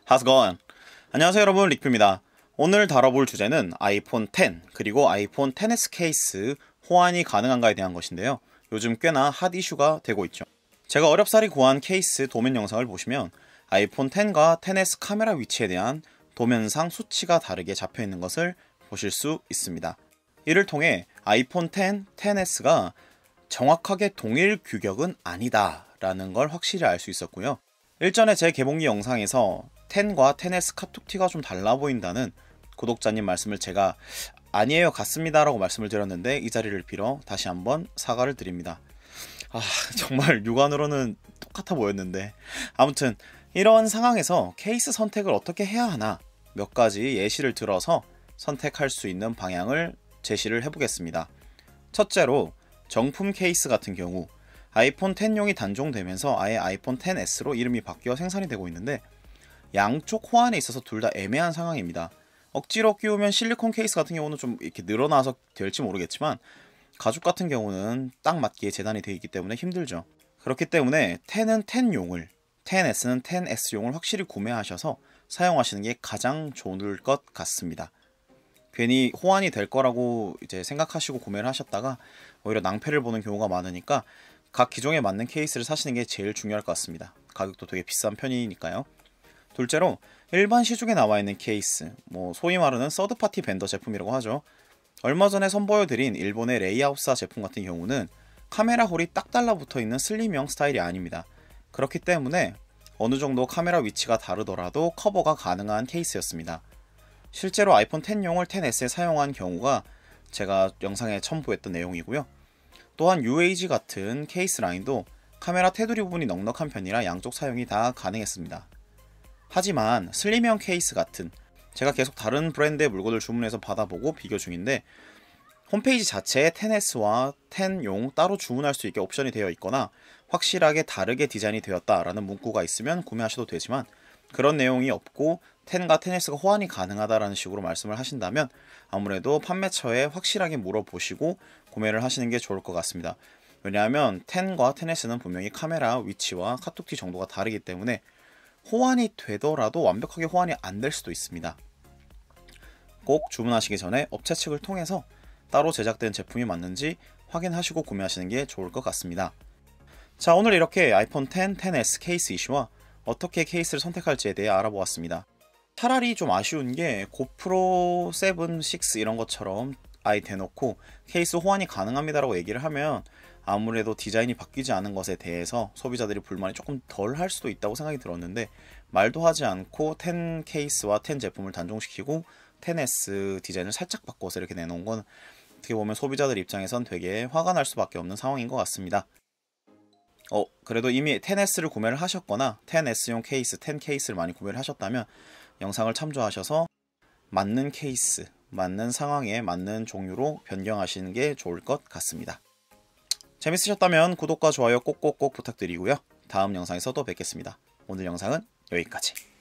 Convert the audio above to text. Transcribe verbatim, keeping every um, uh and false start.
How's it going? 안녕하세요 여러분, 릭뷰입니다. 오늘 다뤄볼 주제는 아이폰 텐 그리고 아이폰 텐에스 케이스 호환이 가능한가에 대한 것인데요. 요즘 꽤나 핫 이슈가 되고 있죠. 제가 어렵사리 구한 케이스 도면 영상을 보시면 아이폰 텐과 텐에스 카메라 위치에 대한 도면상 수치가 다르게 잡혀있는 것을 보실 수 있습니다. 이를 통해 아이폰 텐, 텐에스가 정확하게 동일 규격은 아니다 라는 걸 확실히 알 수 있었고요. 일전에 제 개봉기 영상에서 텐과 텐에스 카툭티가 좀 달라 보인다는 구독자님 말씀을 제가 아니에요 같습니다 라고 말씀을 드렸는데, 이 자리를 빌어 다시 한번 사과를 드립니다. 아, 정말 육안으로는 똑같아 보였는데, 아무튼 이런 상황에서 케이스 선택을 어떻게 해야 하나 몇 가지 예시를 들어서 선택할 수 있는 방향을 제시를 해보겠습니다. 첫째로 정품 케이스 같은 경우 아이폰 텐용이 단종되면서 아예 아이폰 텐에스로 이름이 바뀌어 생산이 되고 있는데, 양쪽 호환에 있어서 둘 다 애매한 상황입니다. 억지로 끼우면 실리콘 케이스 같은 경우는 좀 이렇게 늘어나서 될지 모르겠지만, 가죽 같은 경우는 딱 맞기에 재단이 되어 있기 때문에 힘들죠. 그렇기 때문에 텐은 텐용을, 텐에스는 텐에스용을 확실히 구매하셔서 사용하시는 게 가장 좋을 것 같습니다. 괜히 호환이 될 거라고 이제 생각하시고 구매를 하셨다가 오히려 낭패를 보는 경우가 많으니까 각 기종에 맞는 케이스를 사시는 게 제일 중요할 것 같습니다. 가격도 되게 비싼 편이니까요. 둘째로 일반 시중에 나와 있는 케이스, 뭐 소위 말하는 서드파티 벤더 제품이라고 하죠. 얼마 전에 선보여드린 일본의 레이아웃사 제품 같은 경우는 카메라 홀이 딱 달라붙어 있는 슬림형 스타일이 아닙니다. 그렇기 때문에 어느 정도 카메라 위치가 다르더라도 커버가 가능한 케이스였습니다. 실제로 아이폰 텐용을 텐에스에 사용한 경우가 제가 영상에 첨부했던 내용이고요. 또한 유에이지 같은 케이스 라인도 카메라 테두리 부분이 넉넉한 편이라 양쪽 사용이 다 가능했습니다. 하지만 슬림형 케이스 같은, 제가 계속 다른 브랜드의 물건을 주문해서 받아보고 비교 중인데, 홈페이지 자체에 텐에스와 텐용 따로 주문할 수 있게 옵션이 되어 있거나 확실하게 다르게 디자인이 되었다라는 문구가 있으면 구매하셔도 되지만, 그런 내용이 없고 텐과 텐에스가 호환이 가능하다라는 식으로 말씀을 하신다면 아무래도 판매처에 확실하게 물어보시고 구매를 하시는 게 좋을 것 같습니다. 왜냐하면 텐과 텐에스는 분명히 카메라 위치와 카툭티 정도가 다르기 때문에 호환이 되더라도 완벽하게 호환이 안 될 수도 있습니다. 꼭 주문하시기 전에 업체 측을 통해서 따로 제작된 제품이 맞는지 확인하시고 구매하시는 게 좋을 것 같습니다. 자, 오늘 이렇게 아이폰 텐, 텐에스 케이스 이슈와 어떻게 케이스를 선택할지에 대해 알아보았습니다. 차라리 좀 아쉬운 게 고프로 칠, 육 이런 것처럼 아예 대놓고 케이스 호환이 가능합니다 라고 얘기를 하면 아무래도 디자인이 바뀌지 않은 것에 대해서 소비자들이 불만이 조금 덜 할 수도 있다고 생각이 들었는데, 말도 하지 않고 텐 케이스와 텐 제품을 단종시키고 텐에스 디자인을 살짝 바꿔서 이렇게 내놓은 건 어떻게 보면 소비자들 입장에선 되게 화가 날 수밖에 없는 상황인 것 같습니다. 어, 그래도 이미 텐에스를 구매를 하셨거나 텐에스용 케이스, 텐 케이스를 많이 구매를 하셨다면 영상을 참조하셔서 맞는 케이스, 맞는 상황에 맞는 종류로 변경하시는 게 좋을 것 같습니다. 재밌으셨다면 구독과 좋아요 꼭꼭꼭 부탁드리고요. 다음 영상에서 또 뵙겠습니다. 오늘 영상은 여기까지.